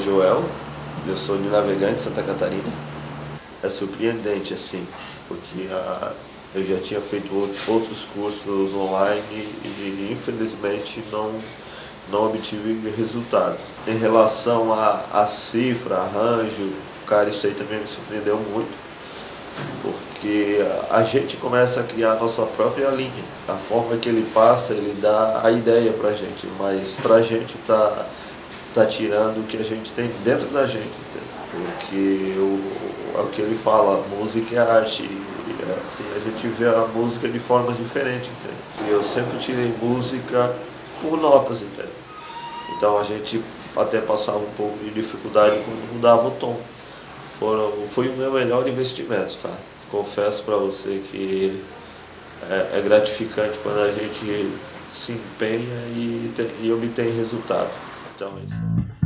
Joel, eu sou de Navegante, Santa Catarina. É surpreendente, assim, porque eu já tinha feito outros cursos online e infelizmente não obtive resultado. Em relação a cifra, arranjo, cara, isso aí também me surpreendeu muito, porque a gente começa a criar a nossa própria linha. A forma que ele passa, ele dá a ideia pra gente, mas pra gente tá tirando o que a gente tem dentro da gente, entendeu? Porque é o que ele fala, música é arte, e assim, a gente vê a música de formas diferentes, entendeu? E eu sempre tirei música por notas, entendeu? Então a gente até passava um pouco de dificuldade quando mudava o tom. Foi o meu melhor investimento, tá? Confesso para você que é gratificante quando a gente se empenha e obtém resultado. Então é isso.